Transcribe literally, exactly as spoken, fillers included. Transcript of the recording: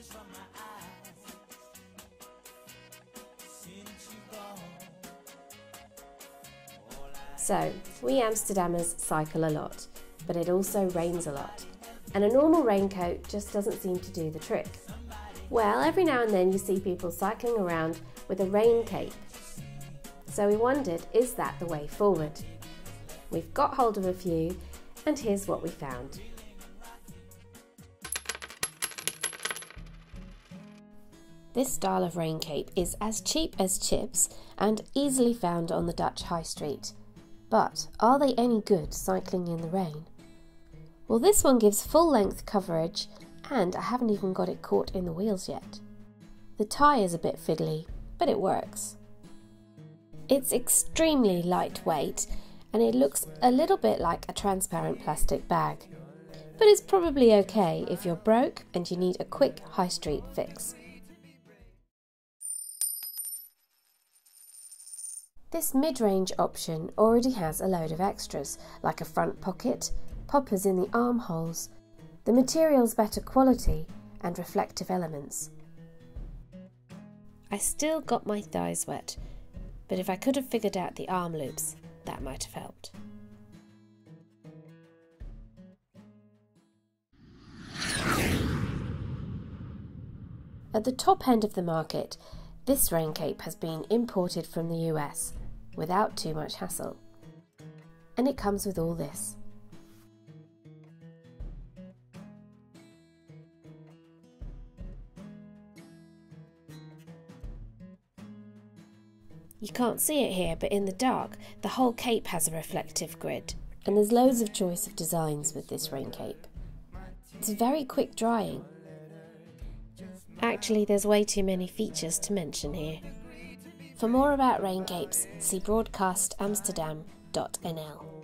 So, we Amsterdammers cycle a lot, but it also rains a lot, and a normal raincoat just doesn't seem to do the trick. Well, every now and then you see people cycling around with a rain cape. So we wondered, is that the way forward? We've got hold of a few, and here's what we found. This style of rain cape is as cheap as chips and easily found on the Dutch high street. But are they any good cycling in the rain? Well, this one gives full length coverage, and I haven't even got it caught in the wheels yet. The tie is a bit fiddly, but it works. It's extremely lightweight, and it looks a little bit like a transparent plastic bag. But it's probably okay if you're broke and you need a quick high street fix. This mid-range option already has a load of extras, like a front pocket, poppers in the armholes, the material's better quality, and reflective elements. I still got my thighs wet, but if I could have figured out the arm loops, that might have helped. At the top end of the market, this rain cape has been imported from the U S without too much hassle, and it comes with all this. You can't see it here, but in the dark, the whole cape has a reflective grid, and there's loads of choice of designs with this rain cape. It's very quick drying. Actually, there's way too many features to mention here. For more about rain capes, see broadcast amsterdam dot n l.